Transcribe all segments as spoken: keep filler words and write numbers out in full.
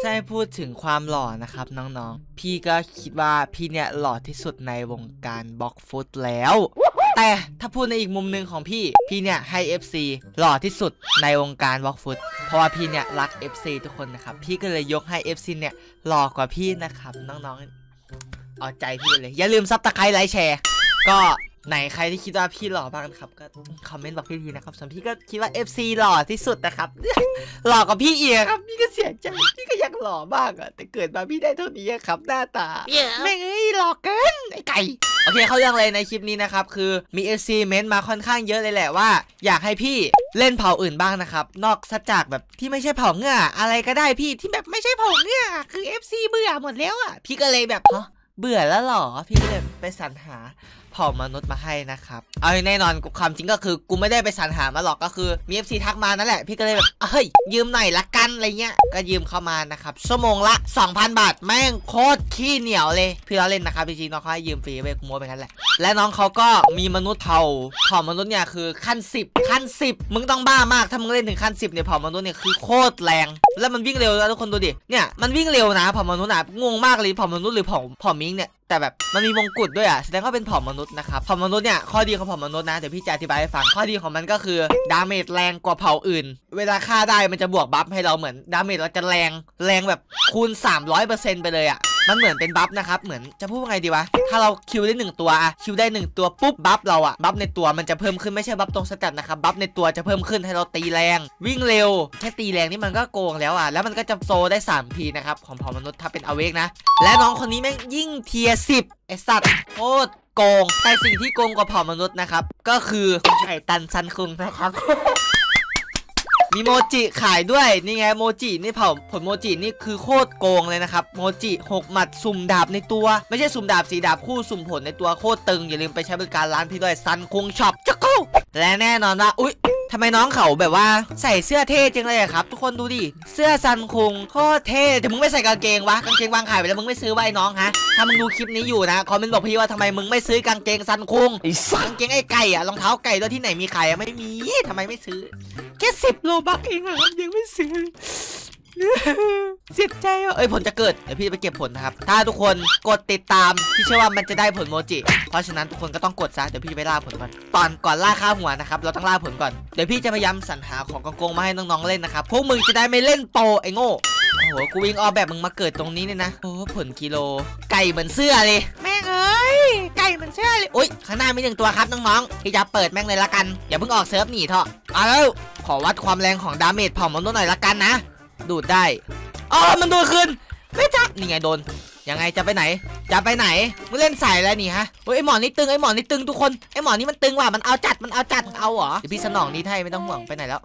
จะให้พูดถึงความหล่อนะครับน้องๆพี่ก็คิดว่าพี่เนี่ยหล่อที่สุดในวงการบล็อกฟุตแล้วแต่ถ้าพูดในอีกมุมหนึ่งของพี่พี่เนี่ยให้ เอฟ ซี หล่อที่สุดในวงการบล็อกฟุตเพราะว่าพี่เนี่ยรัก เอฟ ซี ทุกคนนะครับพี่ก็เลยยกให้ เอฟ ซี เนี่ยหล่อกว่าพี่นะครับน้องๆเอาใจพี่เลยอย่าลืมซับตะไคร้ไลค์แชร์ก็ไหนใครที่คิดว่าพี่หล่อบ้างนะครับก็คอมเมนต์บอกพี่ทีนะครับส่วนพี่ก็คิดว่า เอฟ ซี หล่อที่สุดนะครับ หล่อกว่าพี่เอียครับพี่ก็เสียใจพี่ก็อยากหล่อบ้างอะแต่เกิดมาพี่ได้เท่านี้ครับหน้าตา yeah. แม่งเอ้ยหล่อเกินไอ้ไก่โอเคเข้าเรื่องเลยในคลิปนี้นะครับคือมี เอฟ ซี เม้นต์มาค่อนข้างเยอะเลยแหละว่าอยากให้พี่เล่นเผ่าอื่นบ้างนะครับนอกจากแบบที่ไม่ใช่เผ่าเงือกอะไรก็ได้พี่ที่แบบไม่ใช่เผ่าเงือกคือ เอฟ ซี เบื่อหมดแล้วอะพี่ก็เลยแบบฮะเบื่อแล้วหรอพี่ก็เลยไปสรรหาเผ่ามนุษย์มาให้นะครับเอาแน่นอนความจริงก็คือกูไม่ได้ไปสรรหามาหรอกก็คือมี เอฟ ซี ทักมานั่นแหละพี่ก็เลยแบบเฮ้ยยืมหน่อยละกันอะไรเงี้ยก็ยืมเข้ามานะครับชั่วโมงละ สองพัน บาทแม่งโคตรขี้เหนียวเลยพี่เราเล่นนะครับจริงๆน้องเขาให้ยืมฟรีไปกูโม้ไปงั้นแหละและน้องเขาก็มีมนุษย์เผ่าเผ่ามนุษย์เนี่ยคือขั้นสิบขั้นสิบมึงต้องบ้ามากถ้ามึงเล่นถึงขั้นสิบเนี่ยเผ่ามนุษย์เนี่ยคือโคตรแรงแล้วมันวิ่งเร็วแล้วทุกคนดูดิเนี่ยมันวิ่งเร็วนะเผ่ามนุษย์อ่ะงงมากเลยเผ่ามนุษย์หรือเผ่าเผ่ามิงเนี่ยแต่แบบมันมีมงกุฎด้วยอ่ะแสดงว่าเป็นเผ่ามนุษย์นะครับเผ่ามนุษย์เนี่ยข้อดีของเผ่ามนุษย์นะเดี๋ยวพี่จะอธิบายให้ฟังข้อดีของมันก็คือดาเมจแรงกว่าเผ่าอื่นเวลาฆ่าได้มันจะบวกบัฟให้เราเหมือนดาเมจเราจะแรงแรงแบบคูณ สามร้อยเปอร์เซ็นต์ ไปเลยอ่ะมันเหมือนเป็นบัฟนะครับเหมือนจะพูดว่าไงดีวะถ้าเราคิวได้หนึ่งตัวอะคิวได้หนึ่งตัวปุ๊บบัฟเราอะบัฟในตัวมันจะเพิ่มขึ้นไม่ใช่บัฟตรงสกัดนะครับบัฟในตัวจะเพิ่มขึ้นให้เราตีแรงวิ่งเร็วแค่ตีแรงนี่มันก็โกงแล้วอะแล้วมันก็จะโซได้สามทีนะครับของเผ่ามนุษย์ถ้าเป็นอเวกนะและน้องคนนี้แม่งยิ่งเทียร์สิบไอสัตว์โคตรโกงแต่สิ่งที่โกงกว่าเผ่ามนุษย์นะครับก็คือไก่ตันซันคุงนะครับ มีโมจิขายด้วยนี่ไงโมจินี่เผ่าผลโมจินี่คือโคตรโกงเลยนะครับโมจิหกหมัดสุ่มดาบในตัวไม่ใช่สุ่มดาบสีดาบคู่สุ่มผลในตัวโคตรตึงอย่าลืมไปใช้บริการร้านพี่ด้วยซันคุงช็อปจักกูและแน่นอนว่าอุ๊ยทำไมน้องเขาแบบว่าใส่เสื้อเท่จังเลยครับทุกคนดูดิเสื้อซันคุงโคตรเท่แต่มึงไม่ใส่กางเกงวะกางเกงวางขายไปแล้วมึงไม่ซื้อไว้น้องฮะถ้ามึงดูคลิปนี้อยู่นะคอมเมนต์บอกพี่ว่าทำไมมึงไม่ซื้อกางเกงซันคุงกางเกงไอ้ไก่อะรองเท้าไก่ด้วยที่ไหนมีขายอะไม่มีทำไมไม่ซื้อแค่สิบโลบักเองอะยังไม่ซื้อเสียใจอ่ะเอ้ยผลจะเกิดเดี๋ยวพี่ไปเก็บผลนะครับถ้าทุกคนกดติดตามพี่เชื่อว่ามันจะได้ผลโมจิเพราะฉะนั้นทุกคนก็ต้องกดซะเดี๋ยวพี่ไปล่าผลก่อนตอนก่อนล่าค่าหัวนะครับเราต้องล่าผลก่อนเดี๋ยวพี่จะพยายามสรรหาของกงๆมาให้น้องๆเล่นนะครับพวกมึงจะได้ไม่เล่นโปไอ้โง่โอ้โหกูวิ่งออกแบบมึงมาเกิดตรงนี้เนี่ยนะโอ้ผลกิโลไก่เหมือนเสื้อเลยแม่งเอ้ยไก่เหมือนเสื้อเลยอุ้ยข้างหน้ามีหนึ่งตัวครับน้องๆพี่จะเปิดแม่งเลยละกันอย่าเพิ่งออกเซิร์ฟหนีเถอะเอาแล้วขอวัดความแรงของดาเมจเผ่ามนุษย์หน่อยละกันนะดูดได้อ๋อมันดูดขึ้นไม่จับนี่ไงโดนยังไงจะไปไหนจะไปไหนมึงเล่นใส่แล้วนี่ฮะเฮ้ยไอหมอนี่ตึงไอหมอนี่ตึงทุกคนไอหมอนี่มันตึงว่ะมันเอาจัดมันเอาจัดเอาเหรอเดี๋ยวพี่สนองนี้ให้ไม่ต้องห่วงไปไหนแล้ว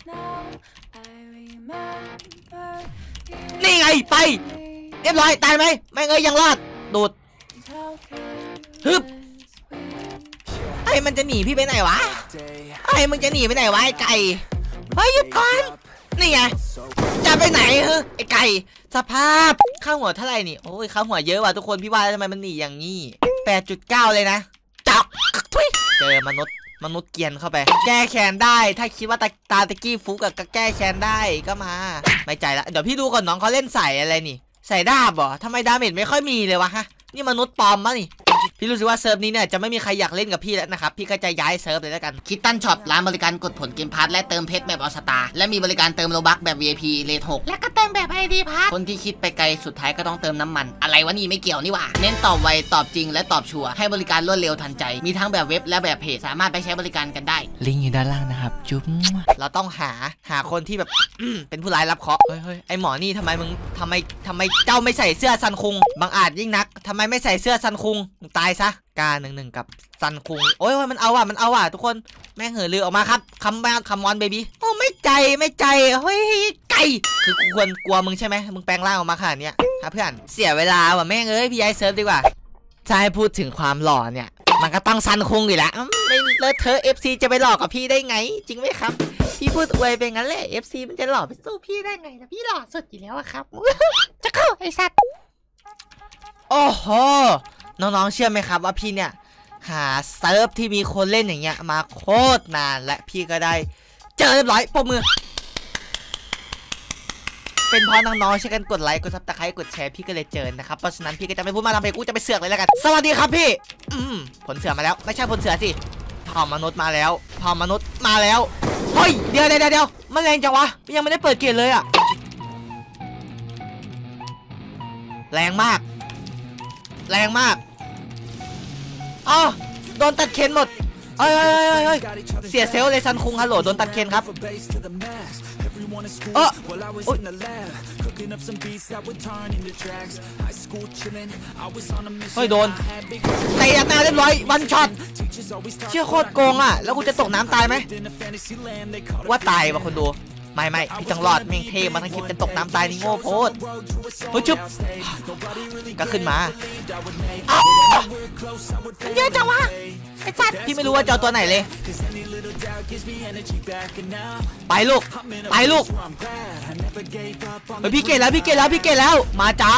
นี่ไงไปเรียบร้อยตายไหมไม่เอ้ยยังรอดดูดฮึบไอ้มันจะหนีพี่ไปไหนวะไอ้มึงจะหนีไปไหนวะไอ้ไก่เฮ้ยหยุดก่อนนี่ไงจะไปไหนเฮ้ยไอ้ไก่สภาพข้าวหัวเท่าไหร่นี่โอ้ยข้าวหัวเยอะว่ะทุกคนพี่ว่าทำไมมันหนีอย่างงี้ แปดจุดเก้า เลยนะจับทุยเจอมนุษย์มนุษย์เกียนเข้าไปแก้แค้นได้ถ้าคิดว่าตาตาตะกี้ฟุกกับแก้แค้นได้ก็มาไม่ใจละเดี๋ยวพี่ดูก่อนน้องเขาเล่นใส่อะไรนี่ใส่ดาบเหรอทำไมดาเมจไม่ค่อยมีเลยวะฮะนี่มนุษย์ปลอมมั้งนี่พี่รู้สึกว่าเซิร์ฟนี้เนี่ยจะไม่มีใครอยากเล่นกับพี่แล้วนะครับพี่ก็จะย้ายเซิร์ฟเลยแล้วกันคิดตันช็อปร้านบริการกดผลเกมพาร์ทและเติมเพชรแบบออสตาและมีบริการเติมโลบักแบบ วี ไอ พี เลทหกและก็เติมแบบ ไอ ดี พาร์ทคนที่คิดไปไกลสุดท้ายก็ต้องเติมน้ำมันอะไรวะนี่ไม่เกี่ยวนี่หว่าเน้นตอบไวตอบจริงและตอบชัวร์ให้บริการรวดเร็วทันใจมีทั้งแบบเว็บและแบบเพจสามารถไปใช้บริการกันได้ลิงก์อยู่ด้านล่างนะครับจุ๊บเราต้องหาหาคนที่แบบเป็นผู้ร้ายรับเคราะห์เฮ้ยเฮ้ยไอหมอนี่ทำไมมึงทำไมทำไมเจ้าไม่ใส่เสื้อซันคุงบังอาจยิ่งนักทำไมไม่ใส่เสื้อซันคุงมึงตายซะกาหนึ่งหนึ่งกับซันคุงโอ้ยมันเอาว่ะมันเอาว่ะทุกคนแม่งเหอลือออกมาครับคัมแบ็คคัมมอนเบบี้โอ้ไม่ใจไม่ใจเฮ้ยไก่คือกูควรกลัวมึงใช่ไหมมึงแปลงร่างออกมาขนาดนี้ฮะเพื่อนเสียเวลาว่ะแม่งเอ้ยพี่ย้ายเซิร์ฟดีกว่าจะให้พูดถึงความหล่อเนี่ยมันก็ต้องซันคุงอยู่แล้วไม่เลอะเทอะ เอฟ ซี จะไปหล่อกับพี่ได้ไงจริงไหมครับพี่พูดอวยเป็นงั้นแหละ เอฟ ซี มันจะหล่อไปสู้พี่ได้ไงนะพี่หล่อสุดอยู่แล้วครับจะเข้าไอ้สัตว์โอ้โหน้องๆเชื่อไหมครับว่าพี่เนี่ยหาเซิร์ฟที่มีคนเล่นอย่างเงี้ยมาโคตรนานและพี่ก็ได้เจอเรียบร้อยปมมือเป็นเพราะน้องๆใช้กันกดไลค์กดซับสไครต์กดแชร์พี่ก็เลยเจอนะครับเพราะฉะนั้นพี่ก็จะไม่พูดมาทำเพลงกูจะไปเสือกเลยแล้วกันสวัสดีครับพี่อืมผลเสือมาแล้วไม่ใช่ผลเสือสิเผ่ามนุษย์มาแล้วเผ่ามนุษย์มาแล้วเฮ้ยเดี๋ยวเดี๋ยวเดี๋ยวมันแรงจังวะยังไม่ได้เปิดเกมเลยอะแรงมากแรงมากอ๋อโดนตัดเคนหมดเฮ้ยเฮ้ยเสียเซลล์เลยซันคุงฮัลโหลโดนตัดเคนครับเออเฮ้ยโดนเตะหน้าเรียบร้อยวันช็อตเชื่อโคตรโกงอ่ะแล้วกูจะตกน้ำตายไหมว่าตายว่ะคนดูไม่ไม่พี่ต้องรอดเมงเทมาทั้งคลิปเป็นตกน้ำตายนี่โง่โพดเฮ้ยชุบก็ขึ้นมามันเยอะจังวะไอ้สัตว์พี่ไม่รู้ว่าจะเอาตัวไหนเลยไปลูกไปลูกเฮ้ยพี่เกตแล้วพี่เกตแล้วพี่เกตแล้วมาจ้า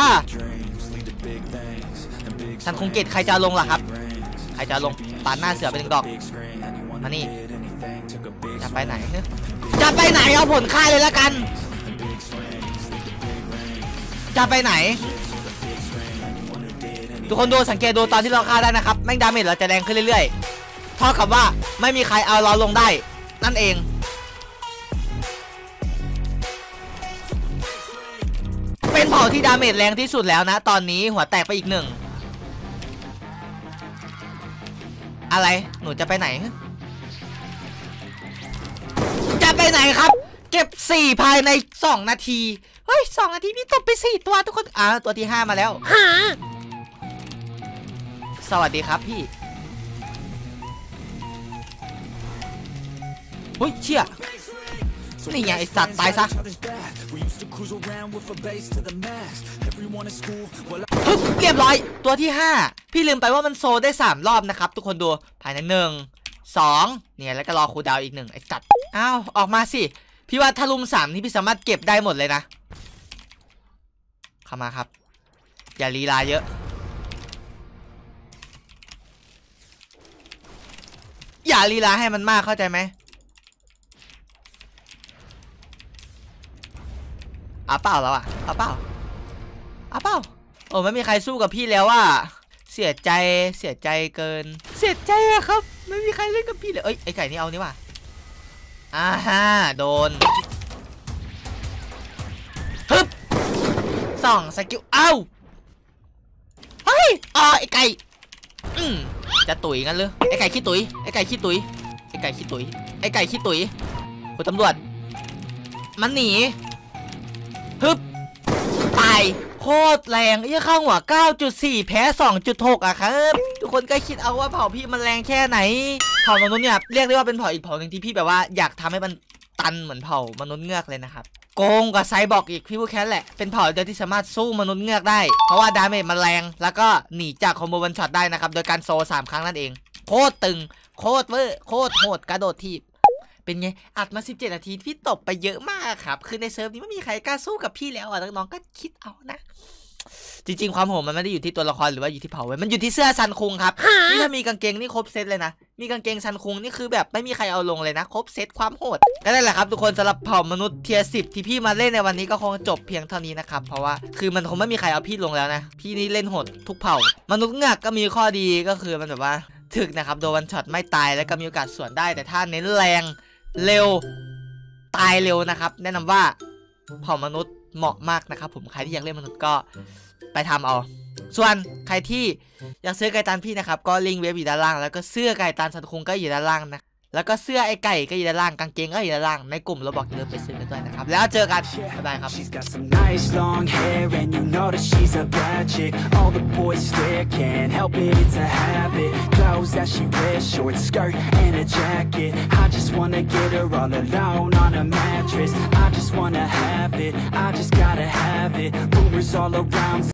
ฉันคงเกตใครจะลงล่ะครับใครจะลงปาดหน้าเสือไปหนึ่งดอกมานี่จะไปไหนจะไปไหนเอาผลค่ายเลยแล้วกันจะไปไหนทุกคนดูสังเกตดูตอนที่เราฆ่าได้นะครับแม่งดาเมจเราจะแรงขึ้นเรื่อยๆเท่ากับว่าไม่มีใครเอาเราลงได้นั่นเองเป็นเผ่าที่ดาเมจแรงที่สุดแล้วนะตอนนี้หัวแตกไปอีกหนึ่งอะไรหนูจะไปไหนจะไปไหนครับเก็บสี่ภายในสองนาทีเฮ้ยสองนาทีพี่ตบไปสี่ตัวทุกคนอ่าตัวที่ห้ามาแล้วสวัสดีครับพี่เฮ้ยเชี่ยนี่ไงไอสัตว์ตายซะฮึบเรียบร้อยตัวที่ห้าพี่ลืมไปว่ามันโซได้สามรอบนะครับทุกคนดูภายในหนึ่งสองเนี่ยแล้วก็รอคูลดาวน์อีกหนึ่งไอสัตว์อ้าวออกมาสิพี่ว่าถ้าลุมสามนี่พี่สามารถเก็บได้หมดเลยนะเข้ามาครับอย่าลีลาเยอะอย่าลีลาให้มันมากเข้าใจไหมอ้าเปล่าแล้วอ่ะอ้าเปล่าอ้าเปล่าโอ้ไม่มีใครสู้กับพี่แล้วว่าเสียใจเสียใจเกินเสียใจอะครับไม่มีใครเล่นกับพี่เลยเอ้ยไอไก่นี่เอานี่ว่ะอ่าฮะโดนฮึบสองสกิลเอ้าเฮ้ยอ๋อไอไก่อืมจะตุ๋ยงั้นเลยไอไก่ขี้ตุ๋ยไอไก่ขี้ตุ๋ยไอไก่ขี้ตุ๋ยไอไก่ขี้ตุ๋ยคุณตำรวจมันหนีฮึบตายโคตรแรงยี่เข้าหัว เก้าจุดสี่ แพ้ สองจุดหก อ่ะครับทุกคนก็คิดเอาว่าเผ่าพี่มันแรงแค่ไหนเผ่ามนุษย์เนี่ยเรียกได้ว่าเป็นเผ่าอีกเผ่าหนึ่งที่พี่แบบว่าอยากทำให้มันตันเหมือนเผ่ามนุษย์เงือกเลยนะครับโกงกับไซบอร์กอีกพี่พูดแค่แหละเป็นเผ่าเดียวที่สามารถสู้มนุษย์เงือกได้เพราะว่าดาเมจมันแรงแล้วก็หนีจากคอมโบวันช็อตได้นะครับโดยการโซสามครั้งนั่นเองโคตรตึงโคตรเวอร์โคตรโหดกระโดดทีบเป็นไงอัดมาสิบเจ็ดนาทีพี่ตบไปเยอะมากครับคือในเซิร์ฟนี้ไม่มีใครกล้าสู้กับพี่แล้วอ่ะน้องๆก็คิดเอานะจริงๆความโหดมันไม่ได้อยู่ที่ตัวละครหรือว่าอยู่ที่เผ่าเว้ยมันอยู่ที่เสื้อซันคุงครับนี่ถ้ามีกางเกงนี่ครบเซตเลยนะมีกางเกงซันคุงนี่คือแบบไม่มีใครเอาลงเลยนะครบเซตความโหดก็นั่นแหละครับทุกคนสำหรับเผ่ามนุษย์เทียร์สิบที่พี่มาเล่นในวันนี้ก็คงจบเพียงเท่านี้นะครับเพราะว่าคือมันคงไม่มีใครเอาพี่ลงแล้วนะพี่นี่เล่นโหดทุกเผ่ามนุษย์เงือกก็มีข้อดีก็คือมันแบบว่าถึกนะครับโดนวันช็อตไม่ตายแล้วก็มีโอกาสสวนได้แต่ถ้าเน้นแรงเร็วตายเร็วนะครับแนะนำว่าเผ่ามนุษย์เหมาะมากนะครับผมใครที่อยากเล่นมนุษย์ก็ไปทำเอาส่วนใครที่อยากซื้อไก่ตันพี่นะครับก็ลิงก์เว็บอยู่ด้านล่างแล้วก็เสื้อไก่ตันสันคุงก็อยู่ด้านล่างนะแล้วก็เสื้อไอ้ไก่ก็อยู่ด้านล่างกางเกงก็อยู่ด้านล่างในกลุ่มเราบอกอย่าลืมไปซื้อกันด้วยนะครับแล้วเจอกันบ๊ายบายครับ